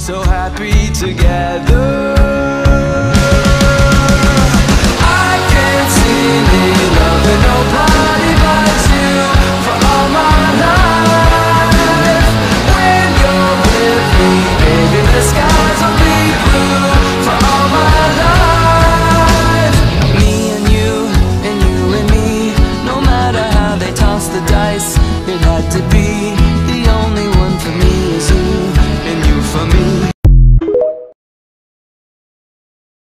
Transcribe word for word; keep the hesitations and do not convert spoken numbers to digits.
so happy together. I can't see me loving nobody but you for all my life. When you're with me, baby, the skies will be blue for all my life. Me and you, and you and me, no matter how they toss the dice, it had to be. The only one for me is you, and you for me.